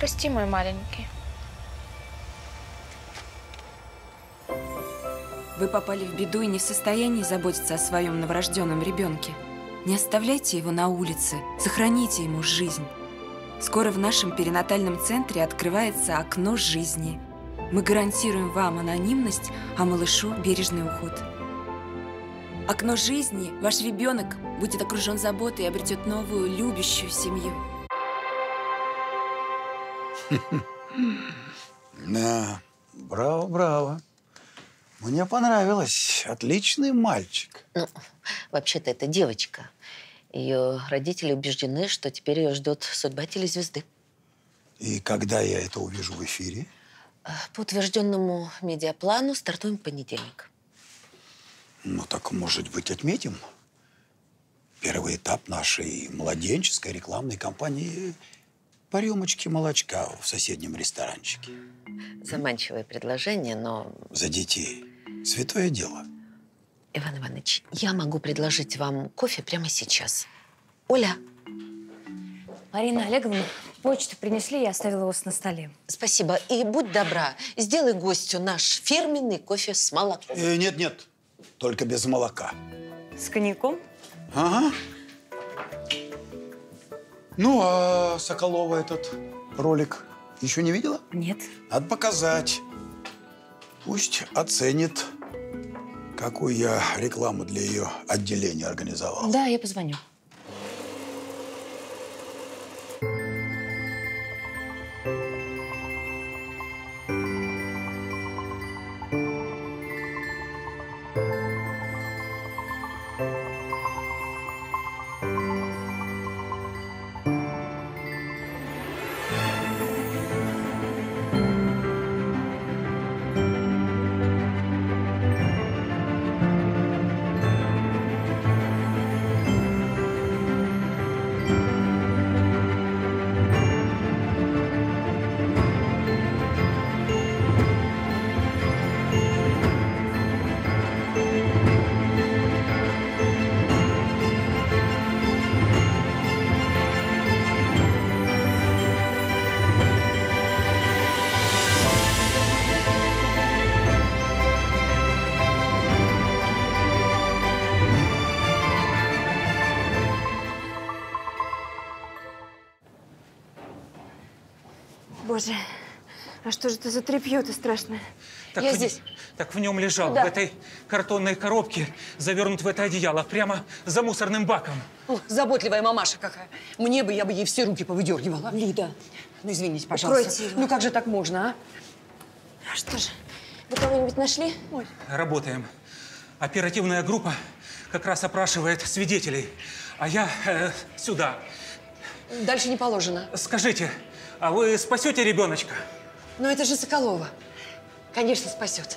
Прости, мой маленький. Вы попали в беду и не в состоянии заботиться о своем новорожденном ребенке. Не оставляйте его на улице, сохраните ему жизнь. Скоро в нашем перинатальном центре открывается окно жизни. Мы гарантируем вам анонимность, а малышу бережный уход. Окно жизни, ваш ребенок будет окружен заботой и обретет новую, любящую семью. Да, браво, браво. Мне понравилось. Отличный мальчик. Ну, вообще-то это девочка. Ее родители убеждены, что теперь ее ждет судьба телезвезды. И когда я это увижу в эфире? По утвержденному медиаплану стартуем в понедельник. Ну, так, может быть, отметим первый этап нашей младенческой рекламной кампании по рюмочке молочка в соседнем ресторанчике. Заманчивое предложение, но… За детей. Святое дело. Иван Иванович, я могу предложить вам кофе прямо сейчас. Оля. Марина Олеговна, почту принесли, я оставила вас на столе. Спасибо. И будь добра, сделай гостю наш фирменный кофе с молоком. Нет, только без молока. С коньяком? Ага. Ну, а Соколова этот ролик еще не видела? Нет. Надо показать. Пусть оценит, какую я рекламу для ее отделения организовал. Да, я позвоню. Боже, а что же это за тряпье-то страшное? Так Я здесь. Так в нем лежал, Куда? в этой картонной коробке, завернут в это одеяло, прямо за мусорным баком. О, заботливая мамаша какая. Мне бы, я бы ей все руки повыдергивала. Лида. Ну, извините, пожалуйста. Укройте его. Ну, как же так можно, а? А что же, вы кого-нибудь нашли? Ой. Работаем. Оперативная группа как раз опрашивает свидетелей. А я сюда. Дальше не положено. Скажите, а вы спасете ребеночка? Но это же Соколова. Конечно, спасет.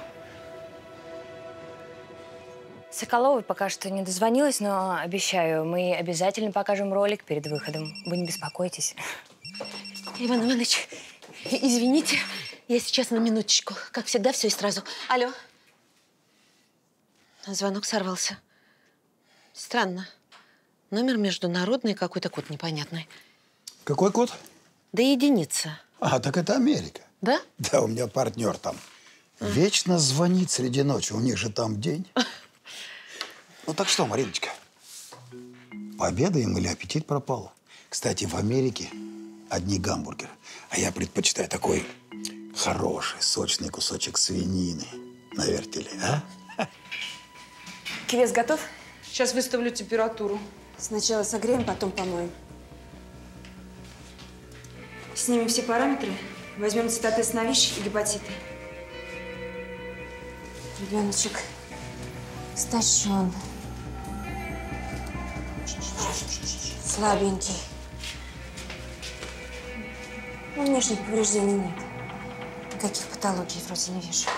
Соколовой пока что не дозвонилась, но обещаю, мы обязательно покажем ролик перед выходом. Вы не беспокойтесь. Иван Иванович, извините, я сейчас на минуточку. Как всегда, все и сразу. Алло. Звонок сорвался. Странно. Номер международный, какой-то код непонятный. Какой код? Да единица. А, так это Америка. Да? Да, у меня партнер там. Вечно звонит среди ночи. У них же там день. Ну так что, Мариночка, пообедаем или аппетит пропал? Кстати, в Америке одни гамбургеры. А я предпочитаю такой хороший, сочный кусочек свинины на вертеле, а? Квес готов? Сейчас выставлю температуру. Сначала согреем, потом помоем. Снимем все параметры, возьмем цитотест на ВИЧ и гепатиты. Ребеночек истощен. Слабенький. Но внешних повреждений нет. Никаких патологий вроде не вижу.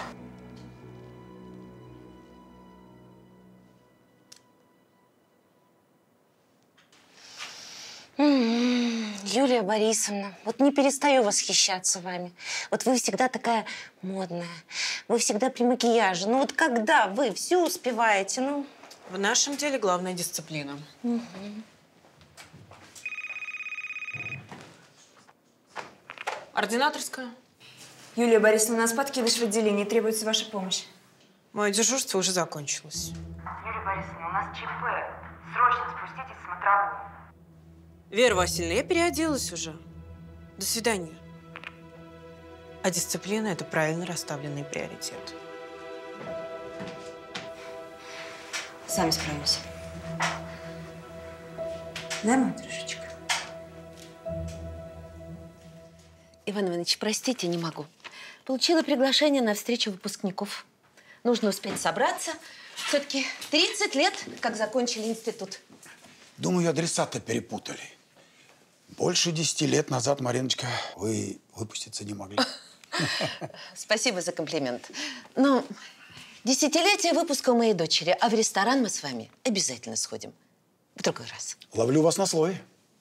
Юлия Борисовна, вот не перестаю восхищаться вами. Вот вы всегда такая модная, вы всегда при макияже. Ну вот когда вы все успеваете, ну… В нашем деле главная дисциплина. Ординаторская. Юлия Борисовна, у нас подкидыш в отделении, требуется ваша помощь. Мое дежурство уже закончилось. Юлия Борисовна, у нас ЧП. Срочно спуститесь в смотровую. Вера Васильевна, я переоделась уже. До свидания. А дисциплина – это правильно расставленный приоритет. Сами справимся. Да, матушечка? Иван Иванович, простите, не могу. Получила приглашение на встречу выпускников. Нужно успеть собраться. Все-таки 30 лет, как закончили институт. Думаю, адресат-то перепутали. Больше 10 лет назад, Мариночка, вы выпуститься не могли. Спасибо за комплимент. Но десятилетие выпуска у моей дочери, а в ресторан мы с вами обязательно сходим. В другой раз. Ловлю вас на слове.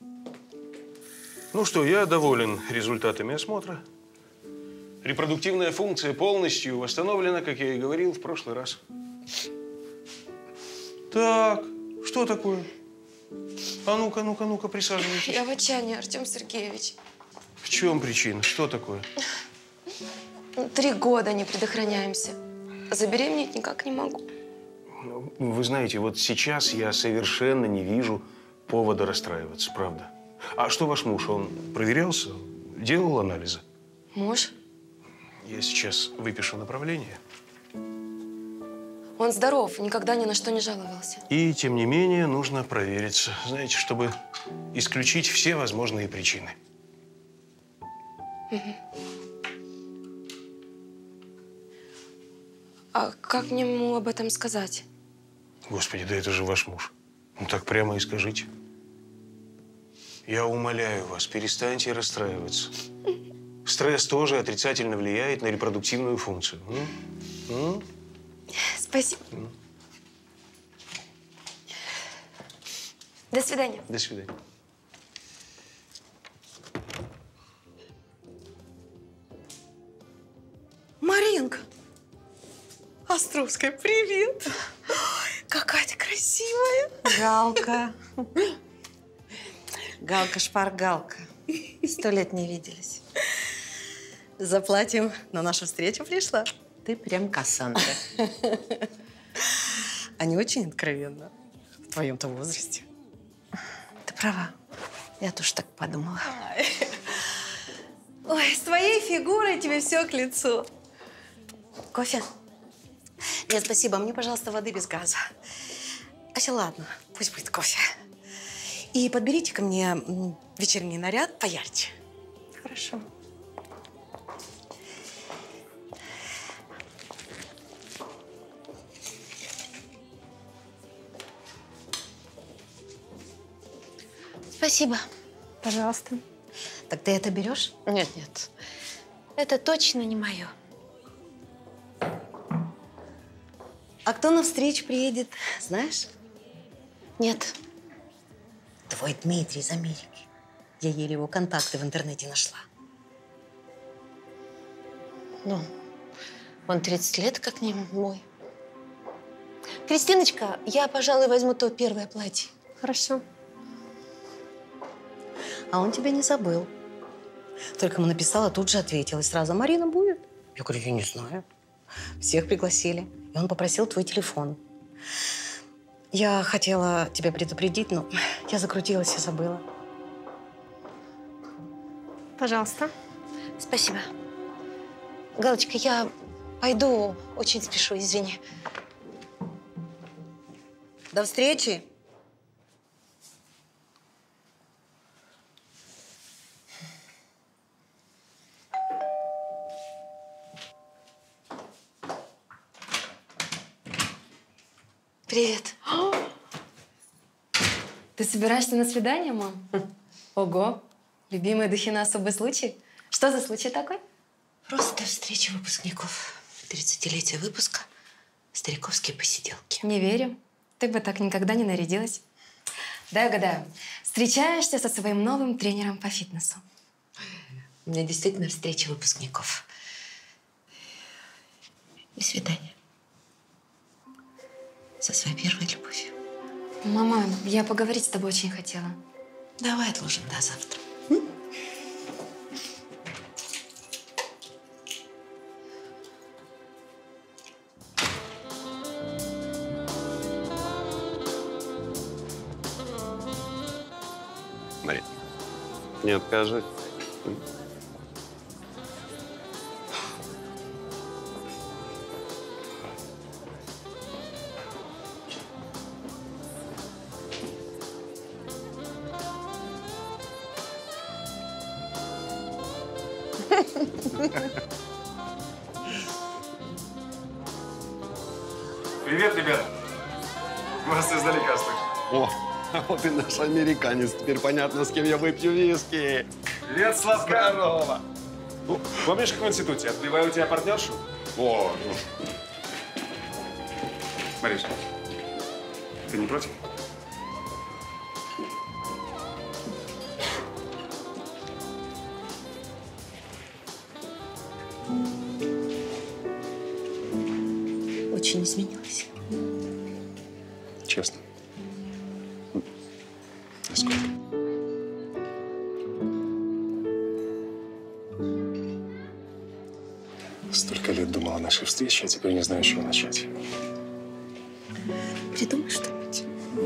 Ну что, я доволен результатами осмотра. Репродуктивная функция полностью восстановлена, как я и говорил в прошлый раз. Так, что такое? А ну-ка, ну-ка, ну-ка, присаживайтесь. Я в отчаянии, Артем Сергеевич. В чем причина? Что такое? 3 года не предохраняемся. Забеременеть никак не могу. Вы знаете, вот сейчас я совершенно не вижу повода расстраиваться, правда. А что ваш муж? Он проверялся? Делал анализы? Муж? Я сейчас выпишу направление. Он здоров, никогда ни на что не жаловался. И, тем не менее, нужно провериться. Знаете, чтобы исключить все возможные причины. А как мне ему об этом сказать? Господи, да это же ваш муж. Ну так прямо и скажите. Я умоляю вас, перестаньте расстраиваться. Стресс тоже отрицательно влияет на репродуктивную функцию. Спасибо. До свидания. До свидания. Маринка! Островская, привет! Какая ты красивая! Галка. Галка-шпаргалка. 100 лет не виделись. За платьем на нашу встречу пришла. Ты прям Кассандра. Они очень откровенно. В твоем-то возрасте. Ты права. Я тоже так подумала. Ой, с твоей фигурой тебе все к лицу. Кофе? Нет, спасибо. Мне, пожалуйста, воды без газа. Хотя ладно, пусть будет кофе. И подберите ко мне вечерний наряд поярче. Хорошо. Спасибо. Пожалуйста. Так ты это берешь? Нет, нет. Это точно не мое. А кто на встречу приедет, знаешь? Нет. Твой Дмитрий из Америки. Я еле его контакты в интернете нашла. Ну, он 30 лет как не мой. Кристиночка, я, пожалуй, возьму то первое платье. Хорошо. А он тебя не забыл. Только ему написала, тут же ответила. И сразу: Марина будет? Я говорю: я не знаю. Всех пригласили. И он попросил твой телефон. Я хотела тебя предупредить, но я закрутилась и забыла. Пожалуйста. Спасибо. Галочка, я пойду. Очень спешу, извини. До встречи. Привет. Ты собираешься на свидание, мам? Ого. Любимые духи на особый случай? Что за случай такой? Просто встреча выпускников. 30-летие выпуска. Стариковские посиделки. Не верю. Ты бы так никогда не нарядилась. Дай угадаю. Встречаешься со своим новым тренером по фитнесу. У меня действительно встреча выпускников. До свидания. Со своей первой любовью. Мама, я поговорить с тобой очень хотела. Давай отложим до завтра. Не откажи. Привет, ребята. Вас издалека слышно. О, а вот и наш американец. Теперь понятно, с кем я выпью виски. Привет, Славка. Здорово. Ну, помнишь, как в институте? Отбиваю у тебя партнершу? О, Мариш, ты не против? Очень изменилась. Честно. Насколько? Столько лет думал о нашей встрече, а теперь не знаю, с чего начать. Придумай что-нибудь.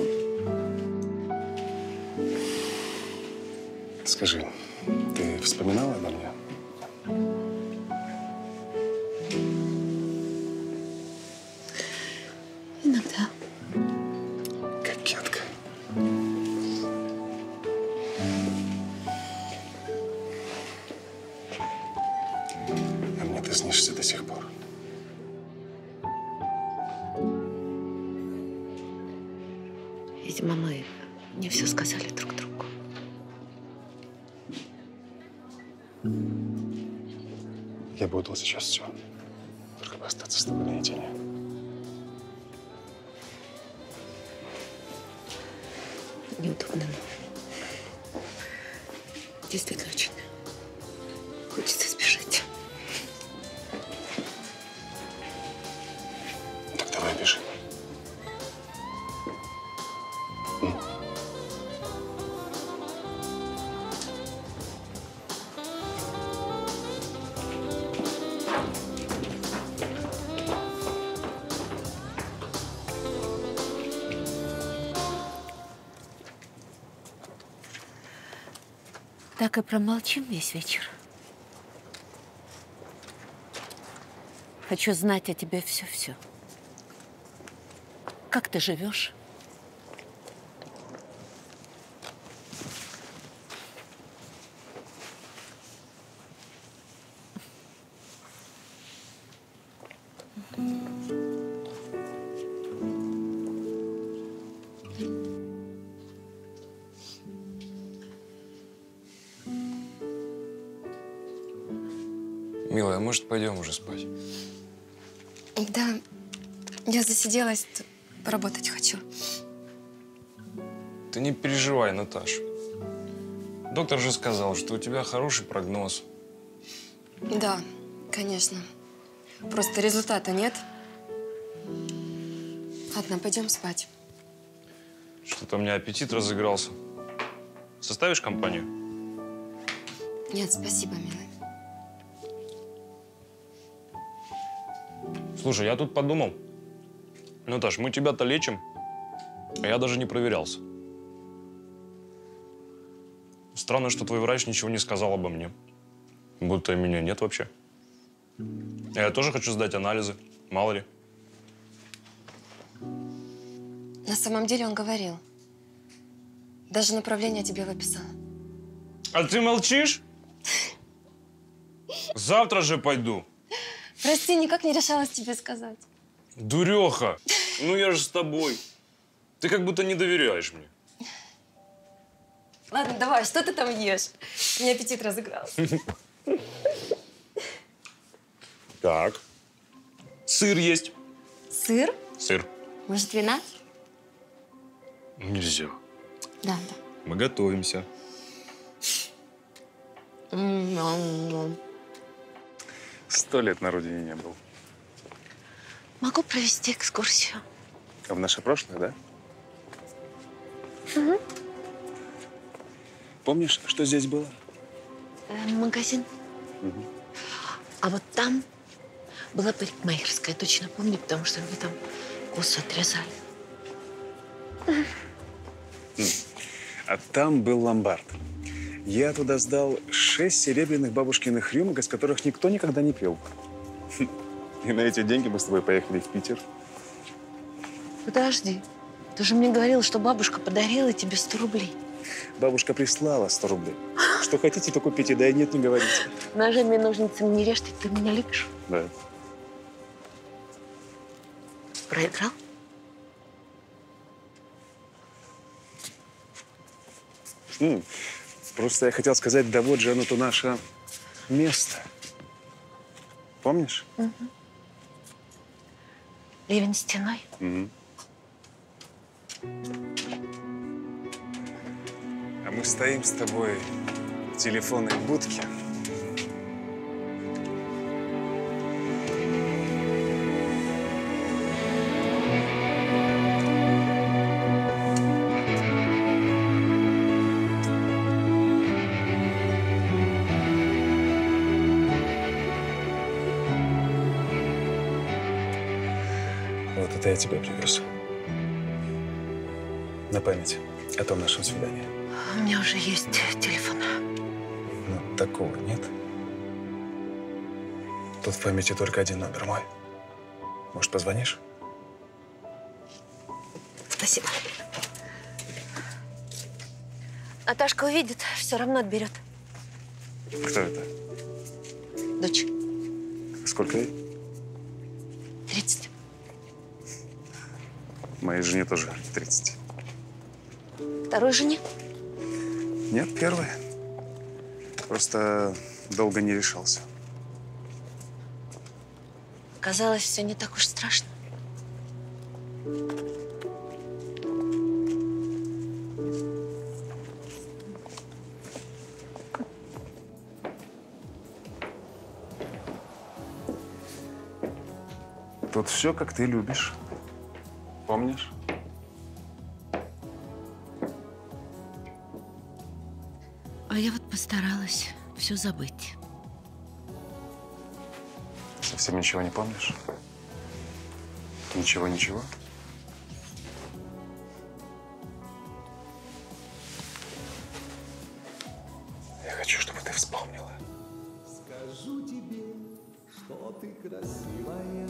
Скажи, ты вспоминала обо мне? Иногда. Кокетка. А мне ты снишься до сих пор. Видимо, мы не все сказали друг другу. Я бы отдал сейчас все. Только бы остаться с тобой наедине. Неудобно, но действительно очень хочется сбежать. Так давай бежи. Так и промолчим весь вечер. Хочу знать о тебе все-все. Как ты живешь? Милая, может, пойдем уже спать? Да, я засиделась, поработать хочу. Ты не переживай, Наташ. Доктор же сказал, что у тебя хороший прогноз. Да, конечно. Просто результата нет. Ладно, пойдем спать. Что-то у меня аппетит разыгрался. Составишь компанию? Нет, спасибо, милый. Слушай, я тут подумал. Наташ, мы тебя-то лечим, а я даже не проверялся. Странно, что твой врач ничего не сказал обо мне. Будто меня нет вообще. Я тоже хочу сдать анализы. Мало ли. На самом деле он говорил. Даже направление тебе выписал. А ты молчишь? Завтра же пойду. Прости, никак не решалась тебе сказать. Дуреха, ну я же с тобой. Ты как будто не доверяешь мне. Ладно, давай, что ты там ешь? У меня аппетит разыгрался. Так. Сыр есть. Сыр? Сыр. Может, вина? Нельзя. Да, Мы готовимся. да. 100 лет на родине не был. Могу провести экскурсию. А в наше прошлое, да? Угу. Помнишь, что здесь было? Магазин. Угу. А вот там была парикмахерская. Точно помню, потому что мне там косы отрезали. А там был ломбард. Я туда сдал 6 серебряных бабушкиных рюмок, из которых никто никогда не пил. И на эти деньги мы с тобой поехали в Питер. Подожди. Ты же мне говорила, что бабушка подарила тебе 100 рублей. Бабушка прислала 100 рублей. Что хотите, то купите, да и нет, не говорите. Ножами и ножницами не режь, ты меня любишь? Да. Проиграл? Просто я хотел сказать, да вот же оно-то наше место. Помнишь? Угу. Ливень стеной. Угу. А мы стоим с тобой в телефонной будке. Вот это я тебе привез. На память о том нашем свидании. У меня уже есть телефон. Ну, такого нет. Тут в памяти только один номер мой. Может, позвонишь? Спасибо. Наташка увидит, все равно отберет. Кто это? Дочь. Сколько ей? 30. Моей жене тоже 30. Второй жене? Нет, первой. Просто долго не решался. Казалось, все не так уж страшно. Тут все, как ты любишь. Помнишь? А я вот постаралась все забыть. Совсем ничего не помнишь? Ничего-ничего? Я хочу, чтобы ты вспомнила. Скажу тебе, что ты красивая,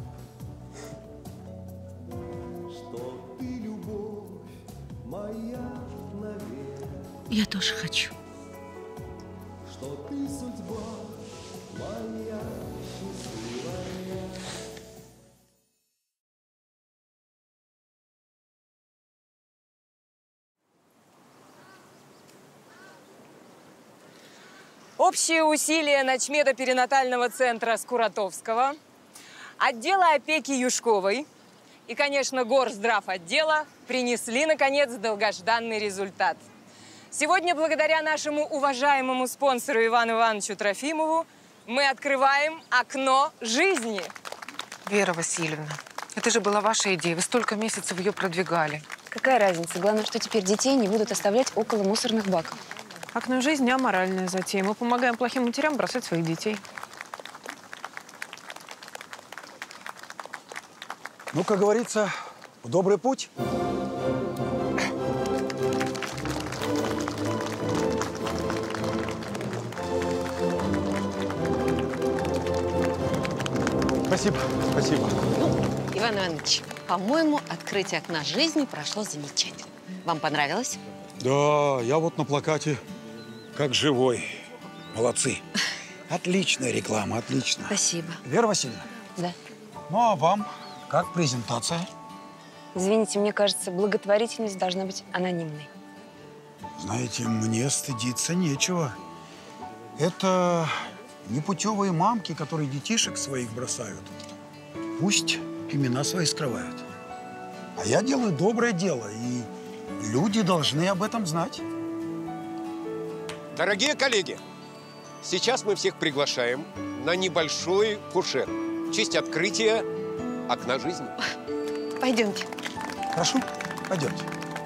что ты любовь моя навек. Я тоже хочу. Что ты судьба моя счастливая. Общие усилия начмеда перинатального центра Скуратовского, отдела опеки Юшковой и, конечно, горздравотдела принесли, наконец, долгожданный результат. Сегодня, благодаря нашему уважаемому спонсору Ивану Ивановичу Трофимову, мы открываем окно жизни. Вера Васильевна, это же была ваша идея. Вы столько месяцев ее продвигали. Какая разница? Главное, что теперь детей не будут оставлять около мусорных баков. Окно жизни – аморальная затея. Мы помогаем плохим матерям бросать своих детей. Ну, как говорится, в добрый путь. Спасибо, спасибо. Иван Иванович, по-моему, открытие окна жизни прошло замечательно. Вам понравилось? Да, я вот на плакате как живой. Молодцы. Отличная реклама, отлично. Спасибо. Вера Васильевна? Да. Ну, а вам как презентация? Извините, мне кажется, благотворительность должна быть анонимной. Знаете, мне стыдиться нечего. Это непутевые мамки, которые детишек своих бросают. Пусть имена свои скрывают. А я делаю доброе дело, и люди должны об этом знать. Дорогие коллеги, сейчас мы всех приглашаем на небольшой фуршет в честь открытия окна жизни. Пойдемте. Прошу, пойдемте.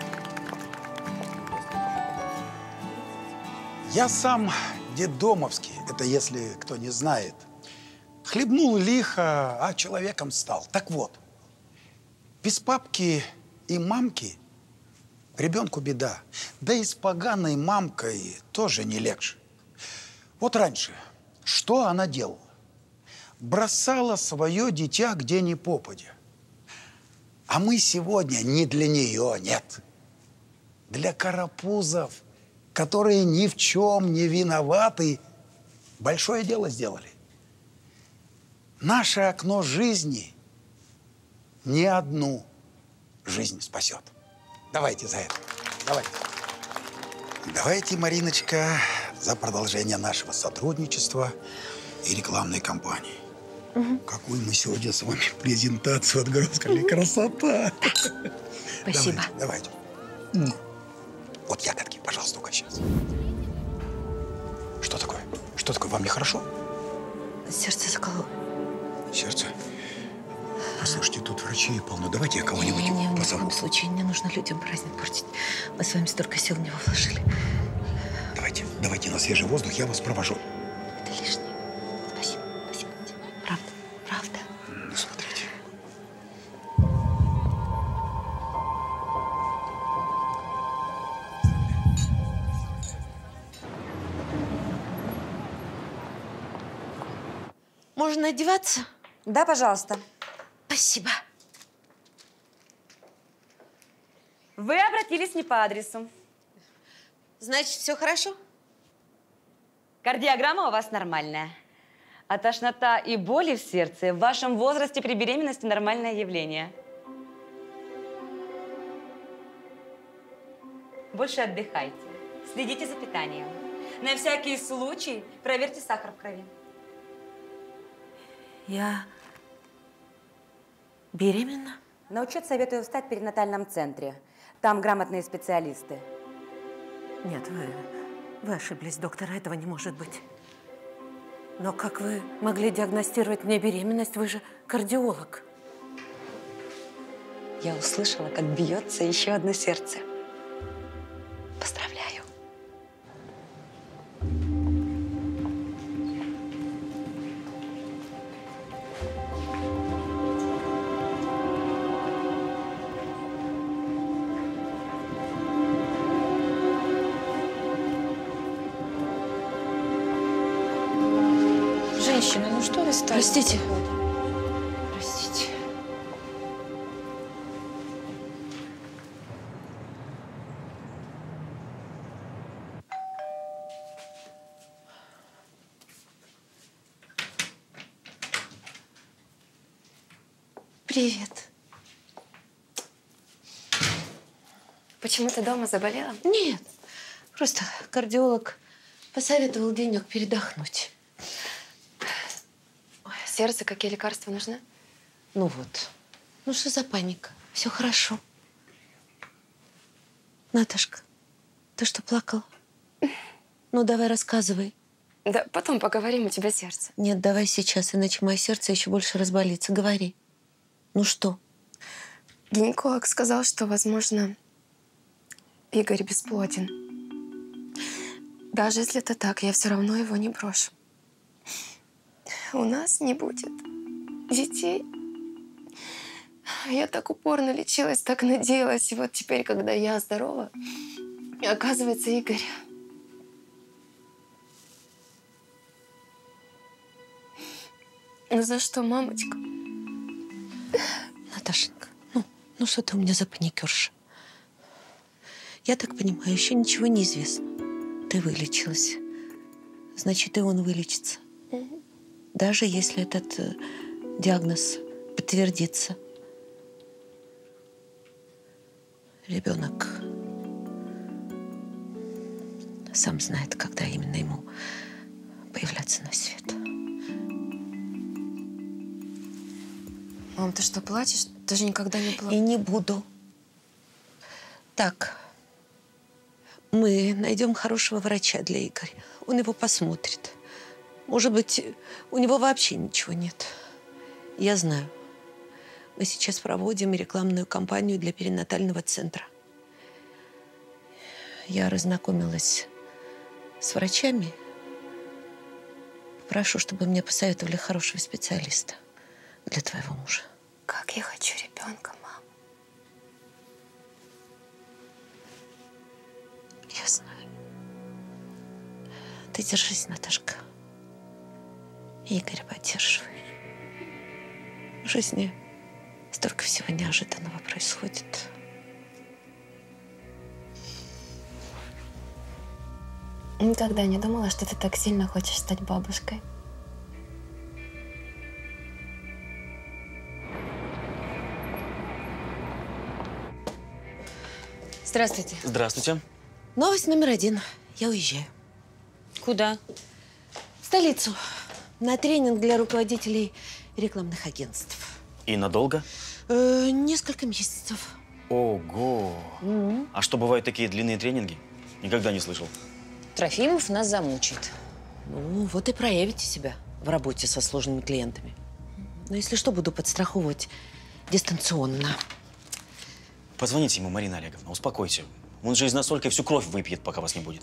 Я сам детдомовский, это если кто не знает. Хлебнул лихо, а человеком стал. Так вот, без папки и мамки Ребенку беда. Да и с поганой мамкой тоже не легче. Вот раньше, что она делала? Бросала свое дитя где ни попадя. А мы сегодня не для нее, нет. Для карапузов, которые ни в чем не виноваты, большое дело сделали. Наше окно жизни не одну жизнь спасет. Давайте за это. Давайте. Давайте, Мариночка, за продолжение нашего сотрудничества и рекламной кампании. Какую мы сегодня с вами презентацию отгрузкали. Красота! Спасибо. Давайте. Вот ягодки, пожалуйста, только сейчас. Что такое? Что такое? Вам нехорошо? Сердце закололо. Сердце? Послушайте, тут врачей полно. Давайте я кого-нибудь Ни в позову. коем случае не нужно людям праздник портить. Мы с вами столько сил в него вложили. Давайте на свежий воздух, я вас провожу. Это лишнее. Спасибо. Спасибо. Правда. Правда. Ну, смотрите. Можно одеваться? Да, пожалуйста. Спасибо. Вы обратились не по адресу. Значит, все хорошо? Кардиограмма у вас нормальная. А тошнота и боли в сердце в вашем возрасте при беременности нормальное явление. Больше отдыхайте. Следите за питанием. На всякий случай проверьте сахар в крови. Я беременна? На учет советую встать в перинатальном центре. Там грамотные специалисты. Нет, вы ошиблись, доктор, этого не может быть. Но как вы могли диагностировать мне беременность? Вы же кардиолог. Я услышала, как бьется еще одно сердце. Поздравляю. Женщина, ну что вы стали? Простите. Простите. Привет. Почему ты дома заболела? Нет, просто кардиолог посоветовал денег передохнуть. Ой, сердце, какие лекарства нужны? Ну вот. Ну что за паника? Все хорошо. Наташка, ты что, плакала? Ну, давай рассказывай. Да, потом поговорим, у тебя сердце. Нет, давай сейчас, иначе мое сердце еще больше разболится. Говори. Ну что? Гинеколог сказал, что, возможно, Игорь бесплоден. Даже если это так, я все равно его не брошу. У нас не будет детей. Я так упорно лечилась, так надеялась. И вот теперь, когда я здорова, оказывается, Игорь... Ну за что, мамочка? Наташенька, ну что ты у меня за паникерша? Я так понимаю, еще ничего не известно. Ты вылечилась. Значит, и он вылечится. Даже если этот диагноз подтвердится. Ребенок сам знает, когда именно ему появляться на свет. Мам, ты что, плачешь? Ты же никогда не плакала. И не буду. Так, мы найдем хорошего врача для Игоря. Он его посмотрит. Может быть, у него вообще ничего нет. Я знаю. Мы сейчас проводим рекламную кампанию для перинатального центра. Я разнакомилась с врачами. Прошу, чтобы мне посоветовали хорошего специалиста для твоего мужа. Как я хочу ребенка, мам. Я знаю. Ты держись, Наташка. И Игоря поддерживай. В жизни столько всего неожиданного происходит. Никогда не думала, что ты так сильно хочешь стать бабушкой. Здравствуйте. Здравствуйте. Новость номер 1. Я уезжаю. Куда? В столицу. На тренинг для руководителей рекламных агентств. И надолго? Несколько месяцев. Ого! А что, бывают такие длинные тренинги? Никогда не слышал. Трофимов нас замучит. Ну, вот и проявите себя в работе со сложными клиентами. Но если что, буду подстраховывать дистанционно. Позвоните ему, Марина Олеговна, успокойте. Он же из настолько всю кровь выпьет, пока вас не будет.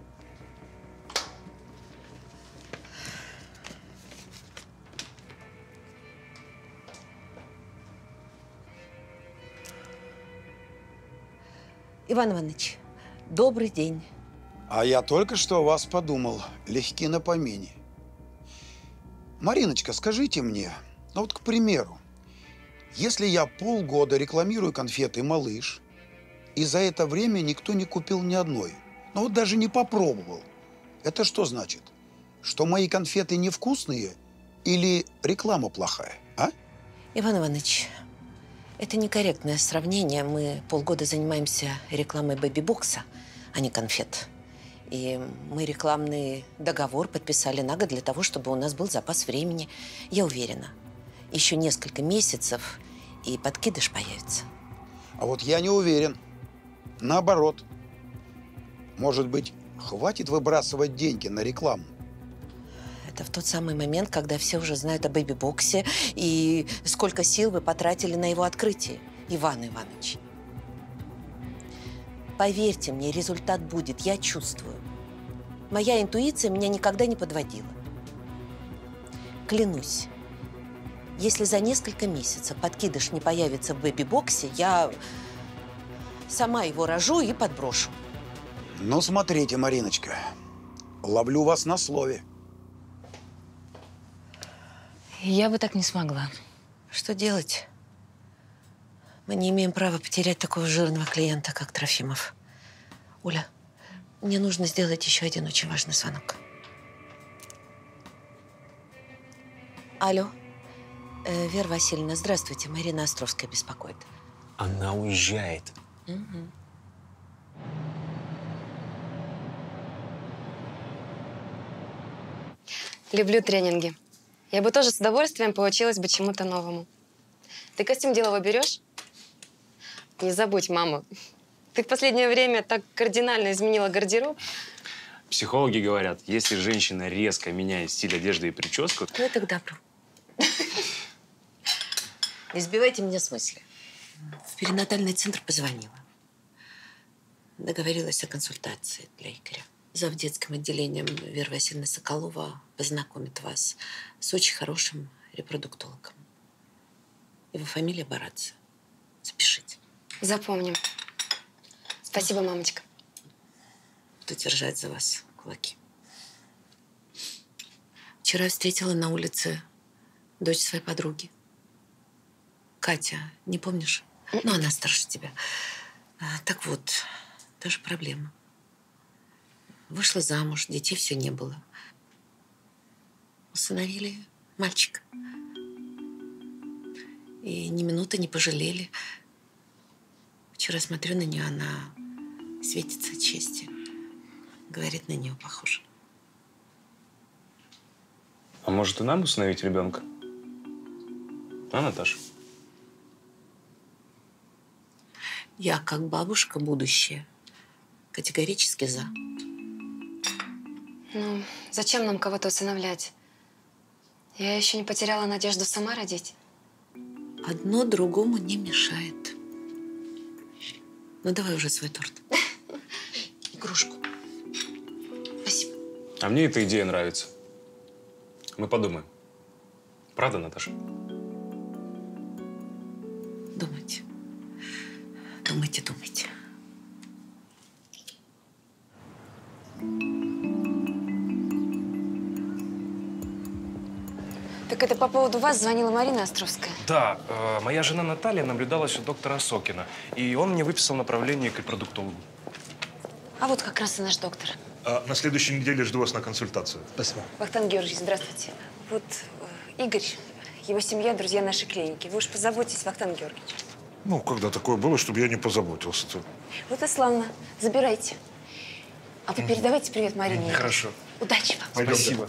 Иван Иванович, добрый день. А я только что о вас подумал. Легки на помине. Мариночка, скажите мне, ну вот, к примеру, если я полгода рекламирую конфеты «Малыш», и за это время никто не купил ни одной, ну вот даже не попробовал, это что значит? Что мои конфеты невкусные или реклама плохая, а? Иван Иванович, это некорректное сравнение. Мы полгода занимаемся рекламой бэби-бокса, а не конфет. И мы рекламный договор подписали на год для того, чтобы у нас был запас времени. Я уверена, еще несколько месяцев, и подкидыш появится. А вот я не уверен. Наоборот. Может быть, хватит выбрасывать деньги на рекламу? Это в тот самый момент, когда все уже знают о бэби-боксе и сколько сил вы потратили на его открытие, Иван Иванович. Поверьте мне, результат будет, я чувствую. Моя интуиция меня никогда не подводила. Клянусь, если за несколько месяцев подкидыш не появится в бэби-боксе, я сама его рожу и подброшу. Ну, смотрите, Мариночка, ловлю вас на слове. Я бы так не смогла. Что делать? Мы не имеем права потерять такого жирного клиента, как Трофимов. Оля, мне нужно сделать еще один очень важный звонок. Алло. Вера Васильевна, здравствуйте. Марина Островская беспокоит. Она уезжает. Угу. Люблю тренинги. Я бы тоже с удовольствием поучилась бы чему-то новому. Ты костюм деловой берешь? Не забудь, мама. Ты в последнее время так кардинально изменила гардероб. Психологи говорят, если женщина резко меняет стиль одежды и прическу… Ну, это к добру. Не сбивайте меня с мысли. В перинатальный центр позвонила. Договорилась о консультации для Игоря. Зав. Детским отделением Вера Васильевна Соколова познакомит вас с очень хорошим репродуктологом. Его фамилия Барадзе. Запишите. Запомним. Спасибо, мамочка. Буду держать за вас кулаки. Вчера встретила на улице дочь своей подруги. Катя, не помнишь? Ну, она старше тебя. Так вот, та же проблема. Вышла замуж, детей все не было. Усыновили мальчика. И ни минуты не пожалели. Вчера смотрю на нее, она светится от счастья. Говорит, на нее похоже. А может, и нам усыновить ребенка? А, Наташа? Я, как бабушка будущая, категорически за. Ну, зачем нам кого-то усыновлять? Я еще не потеряла надежду сама родить. Одно другому не мешает. Ну, давай уже свой торт. Игрушку. Спасибо. А мне эта идея нравится. Мы подумаем. Правда, Наташа? Думайте. Думайте, думайте. по поводу вас звонила Марина Островская. Да, моя жена Наталья наблюдалась у доктора Сокина, и он мне выписал направление к репродуктологу. А вот как раз и наш доктор. На следующей неделе жду вас на консультацию. Спасибо. Вахтанг Георгиевич, здравствуйте. Вот Игорь, его семья, друзья нашей клиники. Вы уж позаботьтесь, Вахтанг Георгиевич. Ну, когда такое было, чтобы я не позаботился-то. Вот и славно. Забирайте. А вы передавайте привет Марине. Хорошо. Удачи вам. Пойдемте. Спасибо.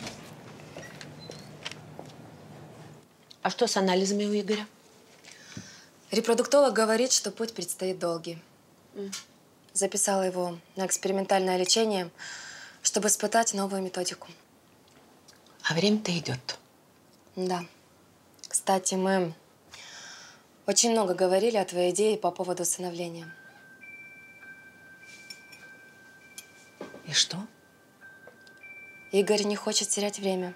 А что с анализами у Игоря? Репродуктолог говорит, что путь предстоит долгий. Записала его на экспериментальное лечение, чтобы испытать новую методику. А время-то идет. Да. Кстати, мы очень много говорили о твоей идее по поводу усыновления. И что? Игорь не хочет терять время.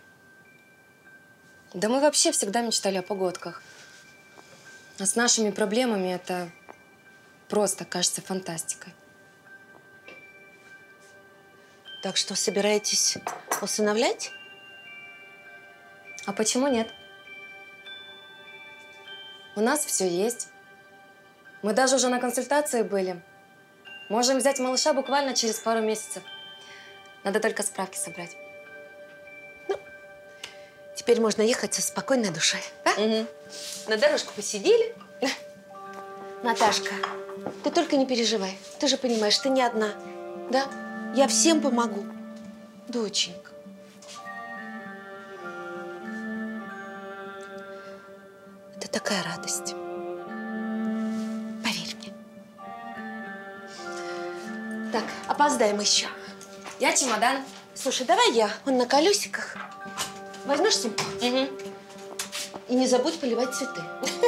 Да мы вообще всегда мечтали о погодках. А с нашими проблемами это просто кажется фантастикой. Так что собираетесь усыновлять? А почему нет? У нас все есть. Мы даже уже на консультации были. Можем взять малыша буквально через пару месяцев. Надо только справки собрать. Теперь можно ехать со спокойной душой, да? На дорожку посидели. Наташка, ты только не переживай. Ты же понимаешь, ты не одна, да? Я всем помогу. Доченька. Это такая радость. Поверь мне. Так, опоздаем еще. Я чемодан. Слушай, давай я. Он на колесиках. Возьмешь сумку? И не забудь поливать цветы.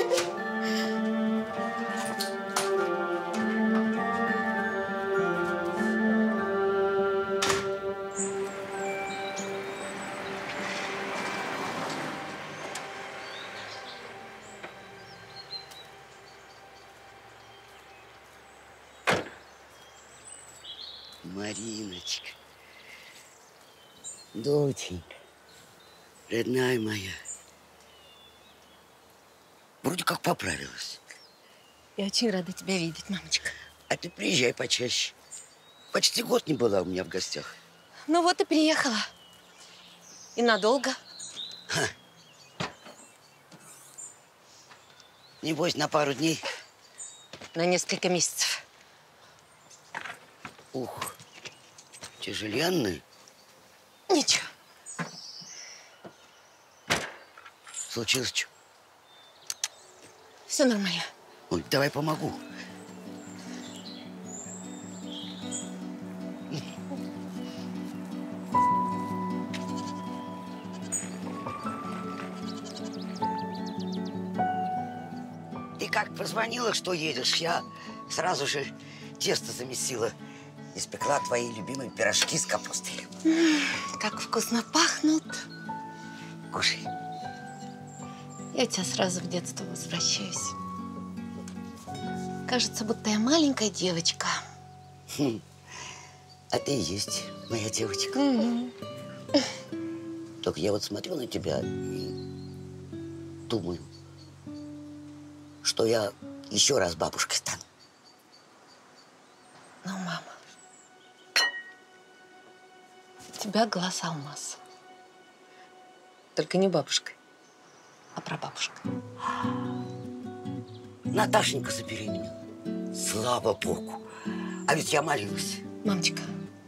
Мариночка, доченька, родная моя, вроде как поправилась. Я очень рада тебя видеть, мамочка. А ты приезжай почаще. Почти год не была у меня в гостях. Ну вот и приехала. И надолго. Небось, на пару дней. На несколько месяцев. Ух, тяжеленный. Ничего. Случилось что? Все нормально. Ой, давай помогу. Ты как позвонила, что едешь, я сразу же тесто замесила. Испекла твои любимые пирожки с капустой. Как вкусно пахнут. Кушай. Я у тебя сразу в детство возвращаюсь. Кажется, будто я маленькая девочка. А ты и есть моя девочка. Только я вот смотрю на тебя и думаю, что я еще раз бабушкой стану. Ну, мама, у тебя глаз алмаз. Только не бабушкой, а прабабушкой. Наташенька забеременела. Слава Богу. А ведь я молилась. Мамочка,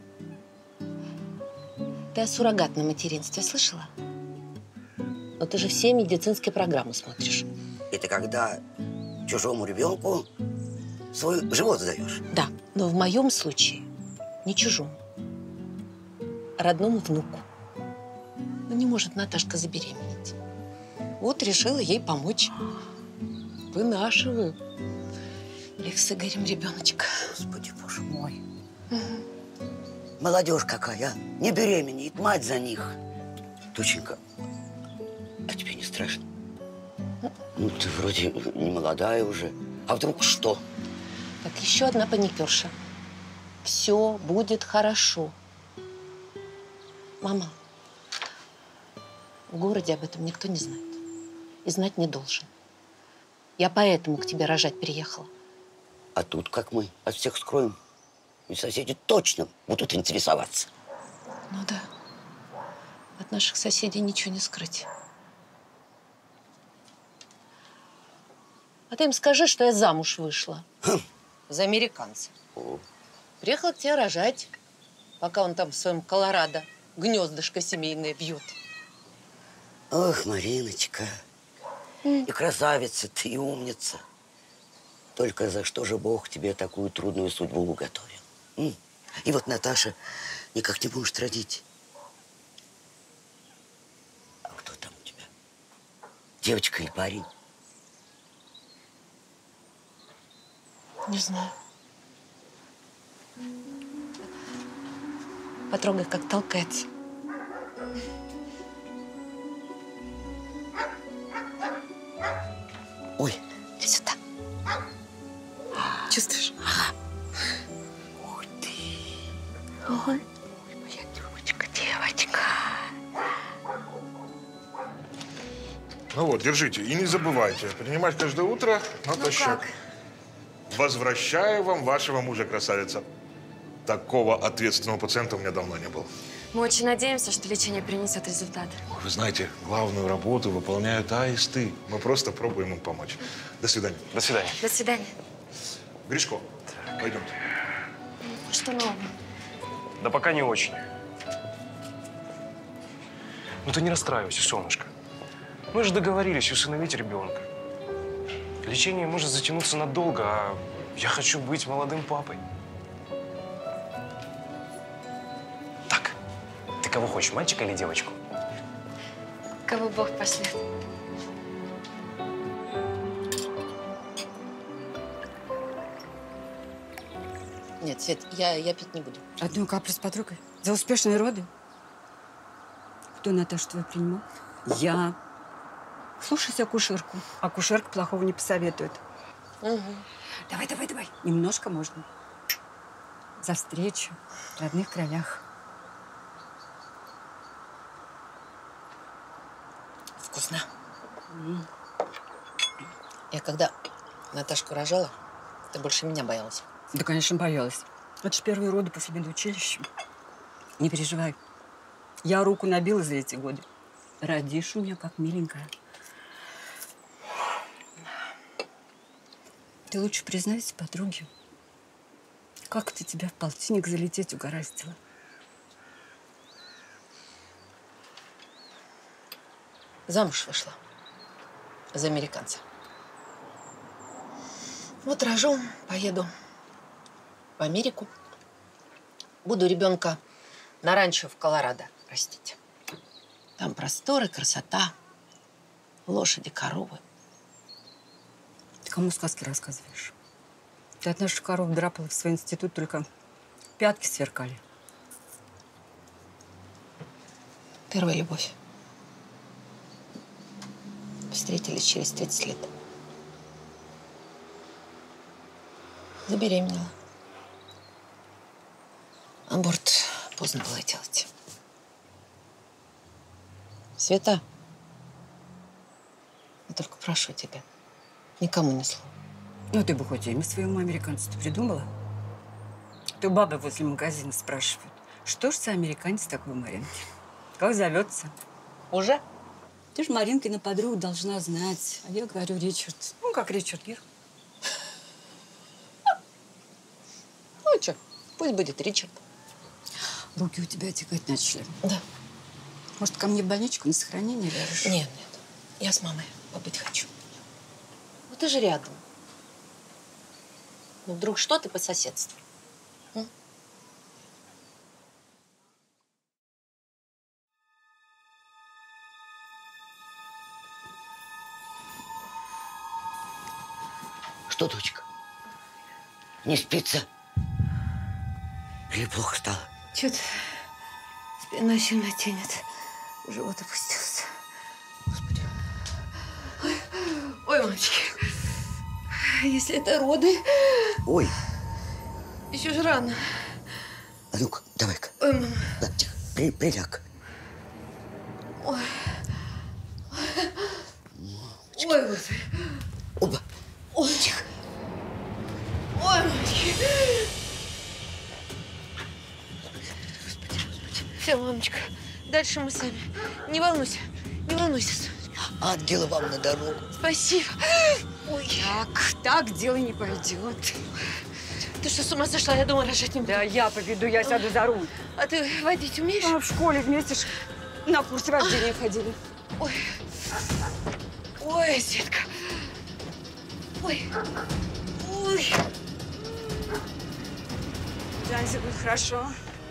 ты о суррогатном материнстве слышала? Но ты же все медицинские программы смотришь. Это когда чужому ребенку свой живот сдаешь? Да, но в моем случае не чужому, а родному внуку. Ну, не может Наташка забеременеть. Вот решила ей помочь. Вынашиваю. Их с Игорем ребеночка. Господи, боже мой. Молодежь какая, а? Не беременеет, мать за них. Доченька, а тебе не страшно? Ну, ты вроде не молодая уже. А вдруг что? Так, еще одна паникерша. Все будет хорошо. Мама, В городе об этом никто не знает. И знать не должен. Я поэтому к тебе рожать переехала. А тут как мы от всех скроем? И соседи точно будут интересоваться. Ну да. От наших соседей ничего не скрыть. А ты им скажи, что я замуж вышла. За американца. Приехала к тебе рожать, пока он там в своем Колорадо гнездышко семейное бьет. Ох, Мариночка, и красавица ты, и умница. Только за что же Бог тебе такую трудную судьбу уготовил? И вот Наташа никак не может родить. А кто там у тебя? Девочка или парень? Не знаю. Потрогай, как толкается. Ой. Иди сюда. Чувствуешь? Ух ты. Ой. Моя девочка. Ну вот, держите. И не забывайте, принимать каждое утро натощак. Возвращаю вам вашего мужа, красавица. Такого ответственного пациента у меня давно не было. Мы очень надеемся, что лечение принесет результат. Вы знаете, главную работу выполняют аисты. Мы просто пробуем им помочь. До свидания. До свидания. До свидания. Гришко, пойдемте. Что нового? Да пока не очень. Ну ты не расстраивайся, солнышко. Мы же договорились усыновить ребенка. Лечение может затянуться надолго, а я хочу быть молодым папой. Так, ты кого хочешь, мальчика или девочку? Кого Бог пошлет. Нет, Свет, я пить не буду. Одну каплю с подругой? За успешные роды? Кто Наташу твою принимал? Я. Слушайся акушерку. Акушерка плохого не посоветует. Давай, давай, давай. Немножко можно. За встречу в родных краях. Вкусно. Я когда Наташку рожала, ты больше меня боялась. Да, конечно, боялась. Это ж первые роды после медучилища. Не переживай. Я руку набила за эти годы. Родишь у меня как миленькая. Ты лучше признайся подруге. Как это тебя в полтинник залететь угораздило? Замуж вышла. За американца. Вот рожу, поеду в Америку. Буду ребенка на ранчо в Колорадо растить. Там просторы, красота, лошади, коровы. Ты кому сказки рассказываешь? Ты от наших коров драпала в свой институт, только пятки сверкали. Первая любовь. Встретились через 30 лет. Забеременела. Аборт поздно было делать. Света, я только прошу тебя, никому ни слова. Ну, ты бы хоть имя своему американцу придумала. То бабы возле магазина спрашивают, что ж за американец такой Маринки? Как зовется? Уже? Ты ж Маринкина подруга должна знать. А я говорю, Ричард. Ну, как Ричард Гир. Ну, что, пусть будет Ричард. Руки у тебя отекать начали. Да. Может, ко мне в больничку на сохранение ляжешь? Нет, нет. Я с мамой побыть хочу. Ну, ты же рядом. Ну, вдруг что ты по соседству? Что, дочка? Не спится? Или плохо стало? Чё-то спина сильно тянет. Живот опустился. Господи. Ой, мамочки. Если это роды… Ой. Еще же рано. А ну-ка, давай-ка. Ой, мама. Да, тихо, приляг. Ой. мамочки. Ой, Господи. Оба. Ой, тихо. Ой, мамочки. Все, мамочка, дальше мы сами. Не волнуйся, не волнуйся. Ангела вам на дорогу. Спасибо. Ой. Так дело не пойдет. Ты что, с ума сошла? Я думала, рожать не буду. Да, я поведу, я сяду за руль. А ты водить умеешь? В школе вместе на курс вождения ходили. Ой. Ой, Светка. Ой. Ой. Жанся, будет хорошо.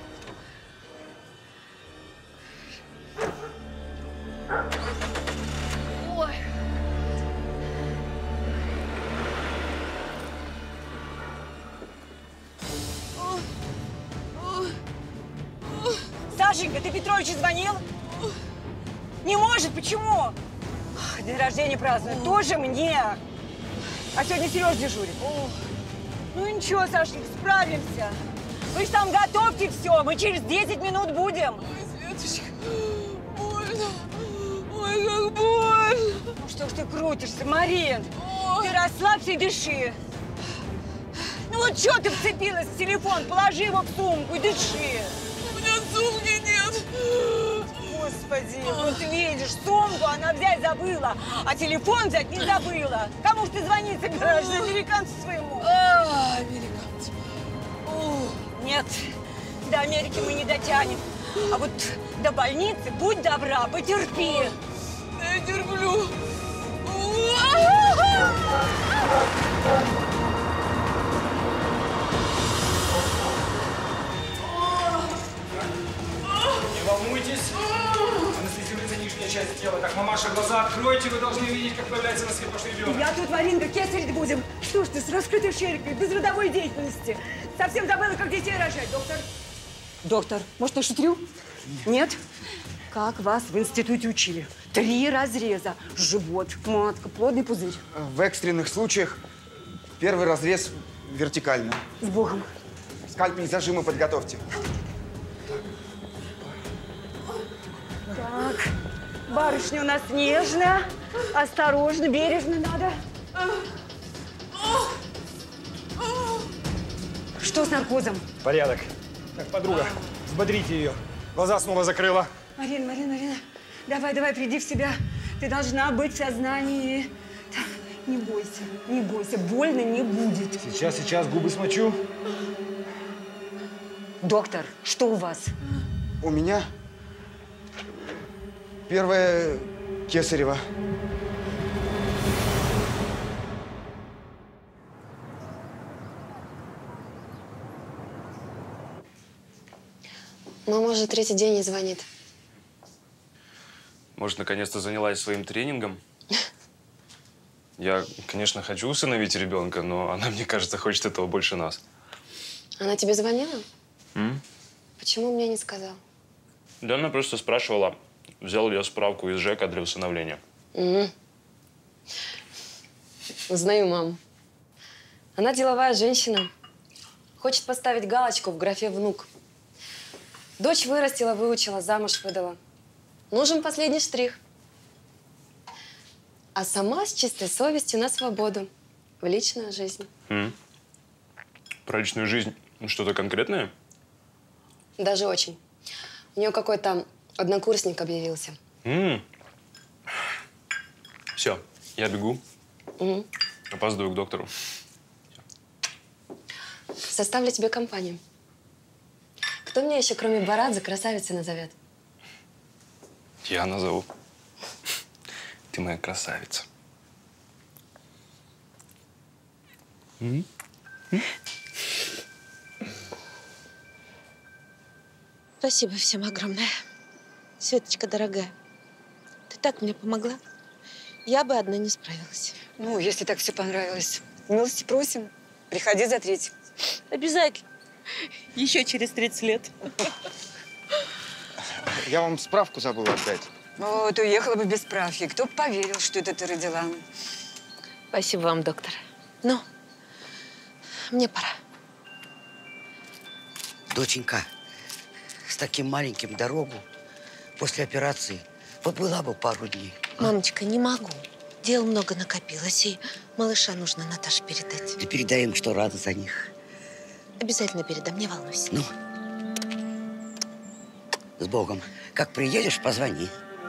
Ой. Сашенька, ты Петровичу звонил? Не может, почему? День рождения празднует, тоже мне. А сегодня Сереж дежурит. Ну ничего, Сашенька, справимся. Вы же там готовьте все, мы через 10 минут будем. Ой, Светочка, больно. Ой, как больно. Ну что ж ты крутишься, Марин? Ты расслабься и дыши. Ну вот что ты вцепилась в телефон? Положи его в сумку и дыши. У меня сумки нет. Господи, вот видишь, сумку она взять забыла, а телефон взять не забыла. Кому ж ты звонить собираешься? Американцу своему? Американцу. Нет, до Америки мы не дотянем. А вот до больницы, будь добра, потерпи. Я терплю. Не волнуйтесь. Анестезируется нижняя часть тела. Так, мамаша, глаза откройте. Вы должны видеть, как появляется на свет ваш ребенок. Я тут, Маринка, кесарить будем. Что ж ты, с раскрытой шейкой, без родовой деятельности. Совсем забыла, как детей рожать, доктор. Доктор, может, я шутрю? Нет? Как вас в институте учили? 3 разреза. Живот, матка, плодный пузырь. В экстренных случаях первый разрез вертикально. С Богом. Скальпель, зажимы подготовьте. Так, барышня у нас нежная. Осторожно, бережно надо. Что с наркозом? Порядок. Так, подруга, взбодрите ее. Глаза снова закрыла. Марина, давай, приди в себя. Ты должна быть в сознании. Так, не бойся, больно не будет. Сейчас, губы смочу. Доктор, что у вас? У меня первое кесарево. Мама уже 3-й день не звонит. Может, наконец-то занялась своим тренингом? Я, конечно, хочу усыновить ребенка, но она, мне кажется, хочет этого больше нас. Она тебе звонила? Почему мне не сказал? Да она просто спрашивала, взял ли я справку из ЖЭКа для усыновления. Узнаю маму. Она деловая женщина. Хочет поставить галочку в графе «внук». Дочь вырастила, выучила, замуж выдала. Нужен последний штрих. А сама с чистой совестью на свободу. В личную жизнь. Про личную жизнь что-то конкретное? Даже очень. У нее какой-то однокурсник объявился. Все, я бегу. Опаздываю к доктору. Составлю тебе компанию. Кто меня еще, кроме Барадзе, красавицей назовет? Я назову. Ты моя красавица. Спасибо всем огромное. Светочка, дорогая, ты так мне помогла. Я бы одна не справилась. Ну, если так все понравилось, милости просим. Приходи за 3. Обязательно. Еще через 30 лет. Я вам справку забыл отдать. Вот, уехала бы без справки. Кто бы поверил, что это ты родила? Спасибо вам, доктор. Ну, мне пора. Доченька, с таким маленьким дорогу после операции побыла бы пару дней. Мамочка, не могу. Дел много накопилось, и малыша нужно Наташе передать. Ты передай им, что рада за них. Обязательно передам, не волнуйся. Ну, с Богом. Как приедешь, позвони.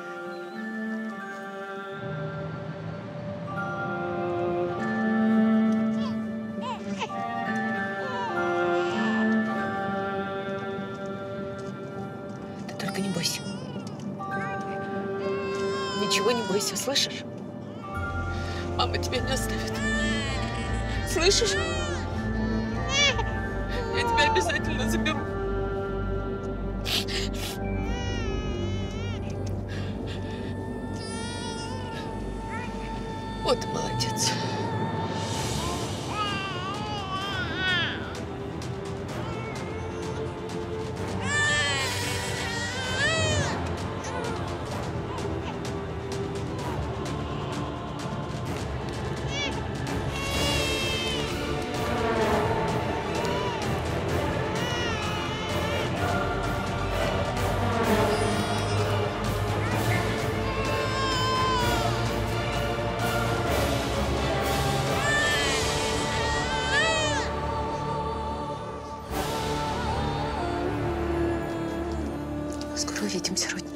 Ты только не бойся. Ничего не бойся, слышишь? Мама тебя не оставит. Слышишь? Я тебя обязательно заберу. Вот и молодец. Скоро увидимся, родненький.